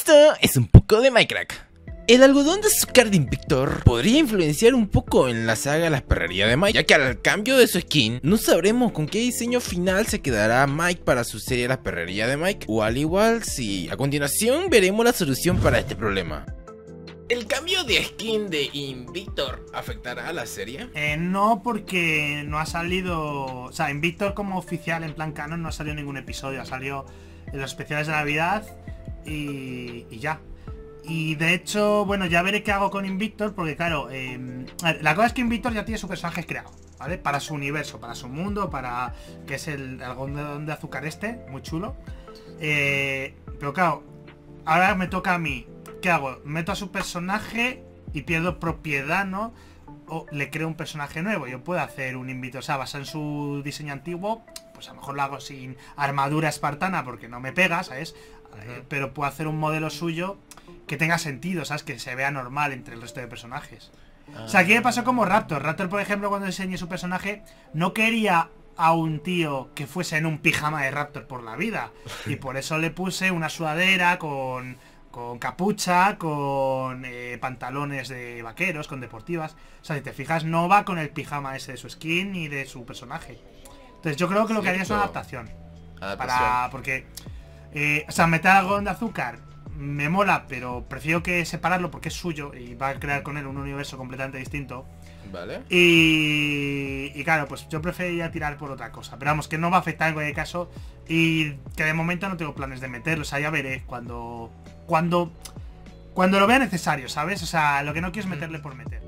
Esto es un poco de Minecraft. El algodón de azúcar de Invictor podría influenciar un poco en la saga Las Perrerías de Mike, ya que al cambio de su skin, no sabremos con qué diseño final se quedará Mike para su serie Las Perrerías de Mike, o al igual si a continuación veremos la solución para este problema. ¿El cambio de skin de Invictor afectará a la serie? No, porque no ha salido... O sea, Invictor como oficial en plan canon no ha salido ningún episodio. Ha salido en los especiales de Navidad y ya. Y de hecho, bueno, ya veré qué hago con Invictor, porque claro, a ver, la cosa es que Invictor ya tiene su personaje creado, ¿vale? Para su universo, para su mundo, para... que es el algodón de azúcar muy chulo. Pero claro, ahora me toca a mí. ¿Qué hago? Meto a su personaje y pierdo propiedad, ¿no? O le creo un personaje nuevo. Yo puedo hacer un Invictor, o sea, basado en su diseño antiguo, pues a lo mejor lo hago sin armadura espartana porque no me pega, ¿sabes? Pero puedo hacer un modelo suyo que tenga sentido, ¿sabes? Que se vea normal entre el resto de personajes. O sea, aquí me pasó como Raptor. Raptor, por ejemplo, cuando diseñé su personaje, no quería a un tío que fuese en un pijama de Raptor por la vida. Y por eso le puse una sudadera con capucha, con pantalones de vaqueros, con deportivas. O sea, si te fijas, no va con el pijama ese de su skin ni de su personaje. Entonces yo creo que lo que haría es una adaptación. Porque, o sea, meter algodón de azúcar me mola, pero prefiero que separarlo porque es suyo y va a crear con él un universo completamente distinto. Vale. Y claro, pues yo preferiría tirar por otra cosa. Pero vamos, que no va a afectar en cualquier caso. Y que de momento no tengo planes de meterlo. O sea, ya veré cuando lo vea necesario, ¿sabes? O sea, lo que no quiero es meterle por meter.